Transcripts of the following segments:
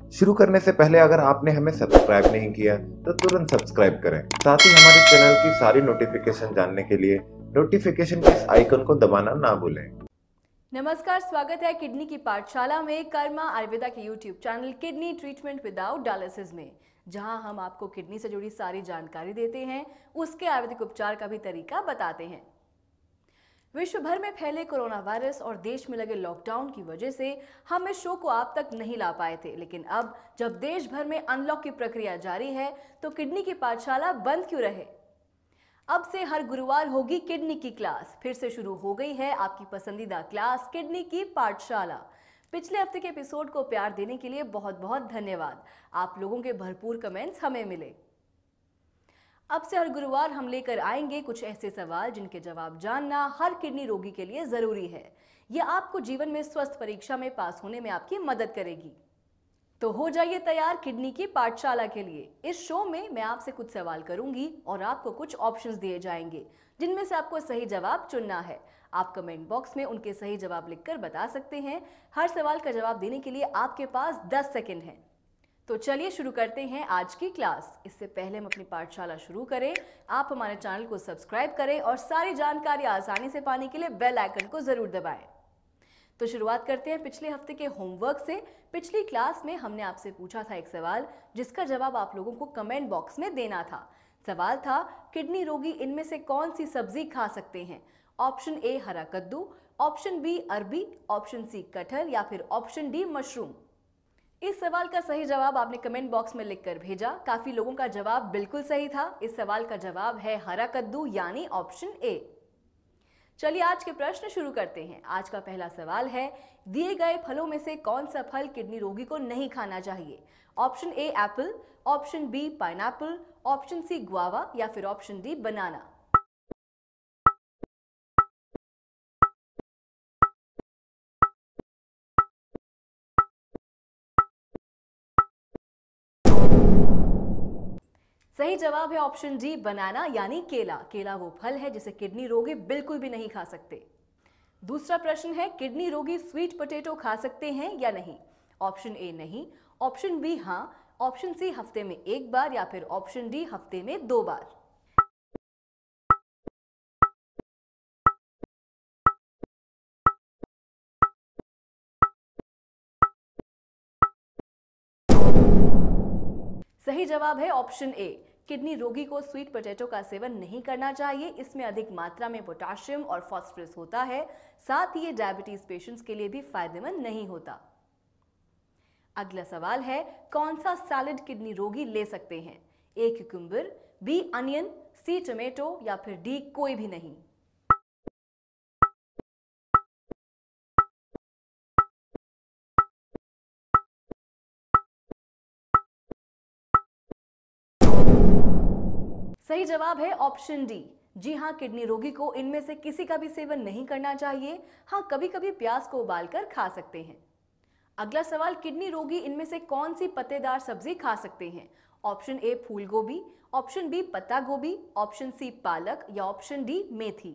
शुरू करने से पहले अगर आपने हमें सब्सक्राइब नहीं किया तो तुरंत सब्सक्राइब करें। साथ ही हमारे चैनल की सारी नोटिफिकेशन जानने के लिए नोटिफिकेशन के इस आइकन को दबाना ना भूलें। नमस्कार, स्वागत है किडनी की पाठशाला में कर्मा आयुर्वेदा के YouTube channel kidney treatment without dialysis में, जहां हम आपको किडनी से जुड़ी सारी जानकारी देते हैं, उसके आयुर्वेदिक उपचार का भी तरीका बताते हैं। विश्व भर में फैले कोरोना वायरस और देश में लगे लॉकडाउन की वजह से हम इस शो को आप तक नहीं ला पाए थे, लेकिन अब जब देश भर में अनलॉक की प्रक्रिया जारी है तो किडनी की पाठशाला बंद क्यों रहे। अब से हर गुरुवार होगी किडनी की क्लास। फिर से शुरू हो गई है आपकी पसंदीदा क्लास किडनी की पाठशाला। पिछले हफ्ते के एपिसोड को प्यार देने के लिए बहुत बहुत धन्यवाद। आप लोगों के भरपूर कमेंट्स हमें मिले। अब से हर गुरुवार हम लेकर आएंगे कुछ ऐसे सवाल जिनके जवाब जानना हर किडनी रोगी के लिए जरूरी है। यह आपको जीवन में स्वस्थ परीक्षा में पास होने में आपकी मदद करेगी। तो हो जाइए तैयार किडनी की पाठशाला के लिए। इस शो में मैं आपसे कुछ सवाल करूंगी और आपको कुछ ऑप्शंस दिए जाएंगे, जिनमें से आपको सही जवाब चुनना है। आप कमेंट बॉक्स में उनके सही जवाब लिखकर बता सकते हैं। हर सवाल का जवाब देने के लिए आपके पास 10 सेकंड हैं। तो चलिए शुरू करते हैं आज की क्लास। इससे पहले हम अपनी पाठशाला शुरू करें, आप हमारे चैनल को सब्सक्राइब करें और सारी जानकारी आसानी से पाने के लिए बेल आइकन को जरूर दबाएं। तो शुरुआत करते हैं पिछले हफ्ते के होमवर्क से। पिछली क्लास में हमने आपसे पूछा था एक सवाल, जिसका जवाब आप लोगों को कमेंट बॉक्स में देना था। सवाल था, किडनी रोगी इनमें से कौन सी सब्जी खा सकते हैं? ऑप्शन ए हरा कद्दू, ऑप्शन बी अरबी, ऑप्शन सी कटहल या फिर ऑप्शन डी मशरूम। इस सवाल का सही जवाब आपने कमेंट बॉक्स में लिखकर भेजा। काफी लोगों का जवाब बिल्कुल सही था। इस सवाल का जवाब है हरा कद्दू, यानी ऑप्शन ए। चलिए आज के प्रश्न शुरू करते हैं। आज का पहला सवाल है, दिए गए फलों में से कौन सा फल किडनी रोगी को नहीं खाना चाहिए? Option A apple, option B pineapple, option C guava या फिर ऑप्शन डी बनाना। सही जवाब है ऑप्शन डी बनाना, यानी केला। केला वो फल है जिसे किडनी रोगी बिल्कुल भी नहीं खा सकते। दूसरा प्रश्न है, किडनी रोगी स्वीट पोटैटो खा सकते हैं या नहीं? ऑप्शन ए नहीं, ऑप्शन बी हां, ऑप्शन सी हफ्ते में एक बार या फिर ऑप्शन डी हफ्ते में 2 बार। सही जवाब है ऑप्शन ए। किडनी रोगी को स्वीट पोटैटो का सेवन नहीं करना चाहिए। इसमें अधिक मात्रा में पोटेशियम और फास्फोरस होता है। साथ ही ये डायबिटीज पेशेंट्स के लिए भी फायदेमंद नहीं होता। अगला सवाल है, कौन सा सैलेड किडनी रोगी ले सकते हैं? A cucumber, B onion, C tomato या फिर डी कोई भी नहीं। सही जवाब है ऑप्शन डी। जी हाँ, किडनी रोगी को इनमें से किसी का भी सेवन नहीं करना चाहिए। हाँ, कभी कभी प्याज को उबालकर खा सकते हैं। अगला सवाल, किडनी रोगी इनमें से कौन सी पत्तेदार सब्जी खा सकते हैं? ऑप्शन ए फूल गोभी, ऑप्शन बी पत्ता गोभी, ऑप्शन सी पालक या ऑप्शन डी मेथी।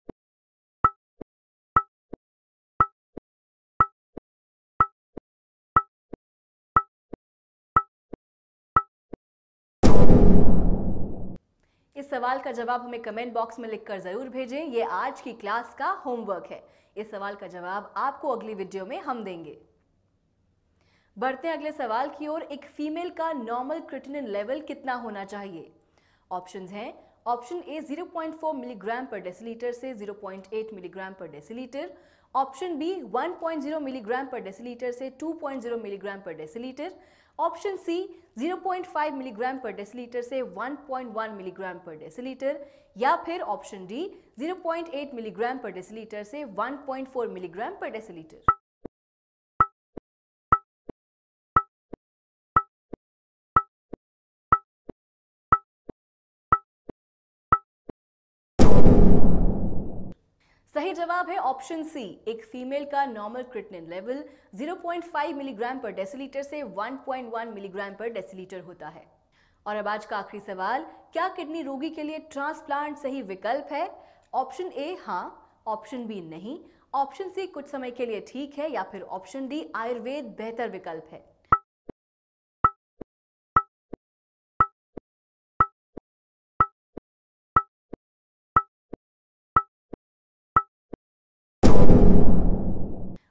इस सवाल का जवाब हमें कमेंट बॉक्स में लिखकर जरूर भेजें। ये आज की क्लास का होमवर्क है। इस सवाल का जवाब आपको अगली वीडियो में हम देंगे। बढ़ते हैं अगले सवाल की ओर। एक फीमेल का नॉर्मल क्रिएटिनिन लेवल कितना होना चाहिए? ऑप्शंस हैं, option A 0.4 milligram per decilitre से 0.8 milligram per decilitre, option B 1.0 milligram per decilitre से 2.0 milligram per decilitre, option C 0.5 milligram per decilitre से 1.1 मिलीग्राम पर डेसीलीटर या फिर option D 0.8 milligram per decilitre से 1.4 मिलीग्राम पर डेसीलीटर। सही जवाब है option C. एक फीमेल का normal creatinine level 0.5 milligram per decilitre से 1.1 मिलीग्राम पर डेसीलीटर होता है। और अब आज का आखिरी सवाल, क्या किडनी रोगी के लिए ट्रांसप्लांट सही विकल्प है? ऑप्शन ए हां, ऑप्शन बी नहीं, ऑप्शन सी कुछ समय के लिए ठीक है या फिर ऑप्शन डी आयुर्वेद बेहतर विकल्प है।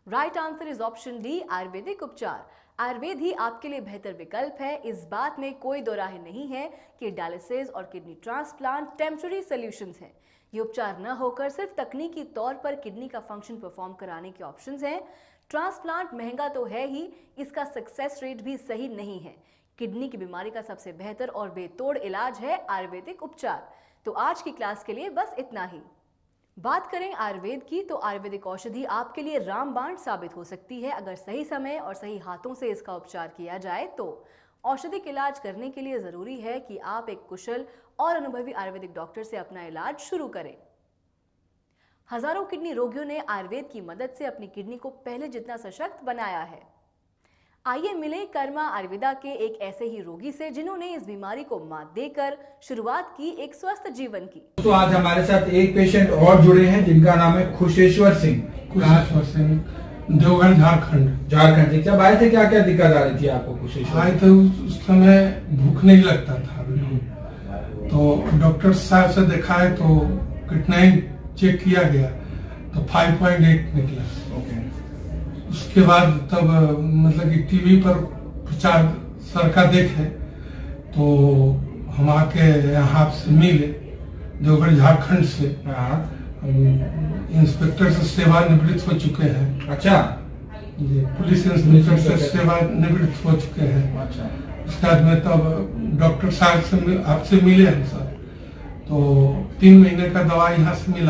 Right answer is option D, Ayurvedic उपचार। आयुर्वेद ही आपके लिए बेहतर विकल्प है, इस बात में कोई दो राय नहीं है कि डायलिसिस और किडनी ट्रांसप्लांट टेम्पररी सॉल्यूशंस हैं। ये उपचार न होकर सिर्फ तकनीकी तौर पर किडनी का फंक्शन परफॉर्म कराने के ऑप्शंस हैं। ट्रांसप्लांट महंगा तो है ही, इसका सक्सेस रेट भी सही नहीं है। किडनी की बीमारी का सबसे बेहतर और बेतोड़ इलाज है आयुर्वेदिक उपचार। तो आज की क्लास के लिए बस इतना ही। बात करें आयुर्वेद की तो आयुर्वेदिक औषधि आपके लिए रामबाण साबित हो सकती है अगर सही समय और सही हाथों से इसका उपचार किया जाए तो। औषधिक इलाज करने के लिए जरूरी है कि आप एक कुशल और अनुभवी आयुर्वेदिक डॉक्टर से अपना इलाज शुरू करें। हजारों किडनी रोगियों ने आयुर्वेद की मदद से अपनी किडनी को पहले जितना सशक्त बनाया है। आइए मिले कर्मा आयुर्वेदा के एक ऐसे ही रोगी से जिन्होंने इस बीमारी को मात देकर शुरुआत की एक स्वस्थ जीवन की। तो आज हमारे साथ एक पेशेंट और जुड़े हैं जिनका नाम है खुशेश्वर सिंह। देवघर झारखंड। झारखंड से जब आए थे क्या क्या दिक्कत आ रही थी आपको खुशेश्वर? आए थे उस समय भूख नहीं लगता था, तो डॉक्टर साहब से दिखाए तो क्रिएटिनिन चेक किया गया तो 5.8 निकला। उसके बाद तब मतलब कि टीवी पर प्रचार सर का देखे तो हम आके यहाँ से मिले देवघर झारखंड से। इंस्पेक्टर से सेवानिवृत्त हो चुके हैं। अच्छा जी, पुलिस इंस्पेक्टर से सेवानिवृत्त हो चुके हैं। अच्छा, उसके बाद में तब डॉक्टर साहब से आपसे मिले हम सर, तो 3 महीने का दवा यहाँ से मिला,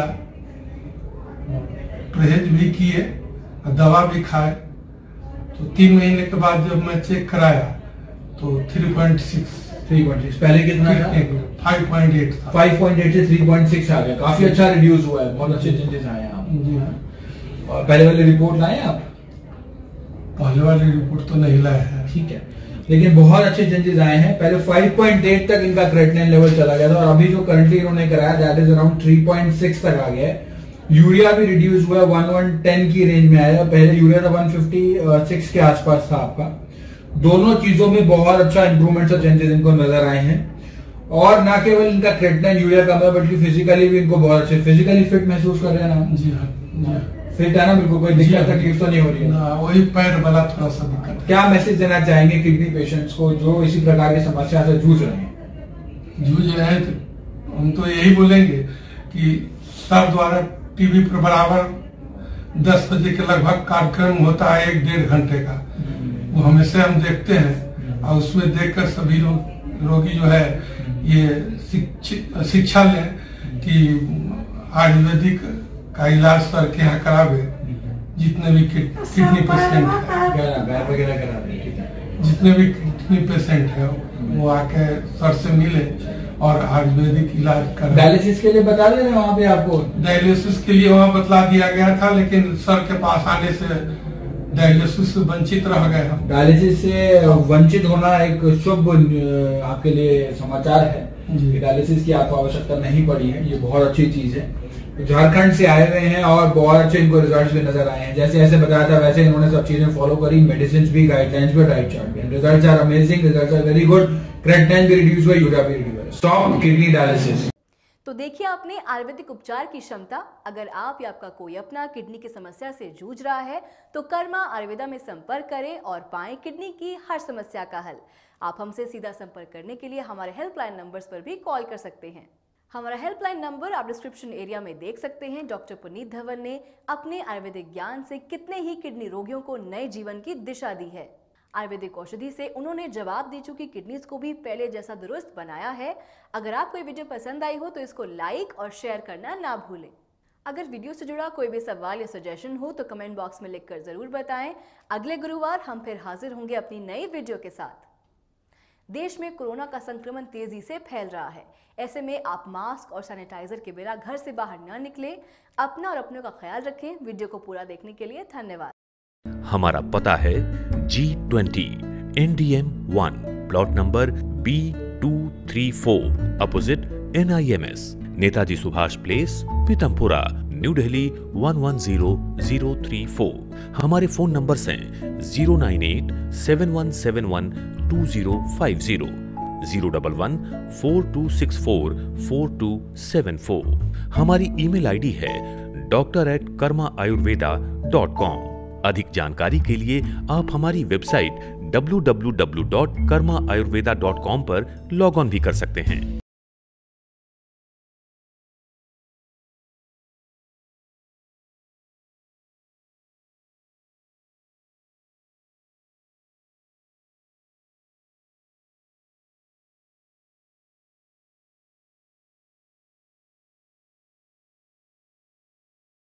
परहेज भी किए, दवा भी खाए। तो 3 महीने के बाद जब मैं चेक कराया तो 3.6 पहले कितना था? 5.8 था। 5.8 से 3.6 आ गया, काफी अच्छा रिड्यूस हुआ है, बहुत अच्छे चेंजेस आए हैं आप। जी हाँ। और पहले वाले रिपोर्ट लाए आप? पहले वाली रिपोर्ट तो नहीं लाया है। ठीक है, लेकिन बहुत अच्छे चेंजेस आए हैं। पहले 5.8 तक इनका क्रिएटिनिन लेवल चला गया था और अभी जो करंटली इन्होंने कराया दैट इज अराउंड 3.6 तक आ गया है। यूरिया भी रिड्यूस हुआ है, 110 की रेंज में आया। पहले यूरिया था 156 के आसपास था आपका। दोनों चीजों में बहुत अच्छा इंप्रूवमेंट और चेंजेस इनको नजर आए हैं। और ना केवल इनका क्रिएटिनिन यूरिया कम है बल्कि फिजिकली भी इनको बहुत अच्छे, फिजिकली फिट महसूस कर रहे हैं ना? जी हाँ, फिट है ना, बिल्कुल कोई दिक्कत तकलीफ तो नहीं हो रही है? वही पैर वाला थोड़ा सा दिक्कत। क्या मैसेज देना चाहेंगे किडनी पेशेंट्स को जो इसी प्रकार की समस्या से जूझ रहे हैं? जूझ रहे हैं तो हम तो यही बोलेंगे कि सर द्वारा टीवी पर बराबर 10 बजे के लगभग कार्यक्रम होता है 1-1.5 घंटे का, वो हमेशा हम देखते हैं और उसमें देखकर सभी रोगी जो है ये शिक्षा लें कि आयुर्वेदिक का इलाज सर के यहाँ करावे। जितने भी किडनी पेशेंट है, जितने भी किडनी पेशेंट है वो आके सर से मिले और आयुर्वेदिक इलाज कर। डायलिसिस के लिए बता रहे हैं वहाँ पे आपको? डायलिसिस के लिए वहाँ बतला दिया गया था, लेकिन सर के पास आने से डायलिसिस से वंचित रह गए हम। डायलिसिस से वंचित होना एक शुभ आपके लिए समाचार है। डायलिसिस की आपको आवश्यकता नहीं पड़ी है, ये बहुत अच्छी चीज है। झारखंड से आए हुए हैं और बहुत अच्छे इनको रिजल्ट्स भी नजर आए हैं। जैसे ऐसे बताया था वैसे इन्होंने सब चीजें फॉलो करी, मेडिसिन भी, गाइडलाइंस भी, डाइट चार्ट भी। Results are amazing, results are very good. Creatinine भी रिड्यूस हुआ, यूरिया भी रिड्यूस हुआ। Stop kidney dialysis. तो देखिए आपने आयुर्वेदिक उपचार की क्षमता। अगर आप या आपका कोई अपना किडनी की समस्या से जूझ रहा है तो कर्मा आयुर्वेदा में संपर्क करें और पाएं किडनी की हर समस्या का हल। आप हमसे सीधा संपर्क करने के लिए हमारे हेल्पलाइन नंबर्स पर भी कॉल कर सकते हैं। हमारा हेल्पलाइन नंबर आप डिस्क्रिप्शन एरिया में देख सकते हैं। डॉक्टर पुनीत धवन ने अपने आयुर्वेदिक ज्ञान से कितने ही किडनी रोगियों को नए जीवन की दिशा दी है। आयुर्वेदिक औषधि से उन्होंने जवाब दे चुकी किडनीज को भी पहले जैसा दुरुस्त बनाया है। अगर आपको ये वीडियो पसंद आई हो तो इसको लाइक और शेयर करना ना भूलें। अगर वीडियो से जुड़ा कोई भी सवाल या सजेशन हो तो कमेंट बॉक्स में लिखकर जरूर बताएं। अगले गुरुवार हम फिर हाजिर होंगे अपनी नई वीडियो के साथ। देश में कोरोना का संक्रमण तेजी से फैल रहा है, ऐसे में आप मास्क और सैनिटाइजर के बिना घर से बाहर न निकलें। अपना और अपनों का ख्याल रखें। वीडियो को पूरा देखने के लिए धन्यवाद। हमारा पता है G20 NDM 1 plot number B234 opposite NIMS Netaji Subhash place Pitampura New Delhi 110034। हमारे फोन नंबर्स हैं 09871712050 01142644274। हमारी ईमेल आईडी है doctor@karmaayurveda.com। अधिक जानकारी के लिए आप हमारी वेबसाइट www.karmaayurveda.com पर लॉग ऑन भी कर सकते हैं।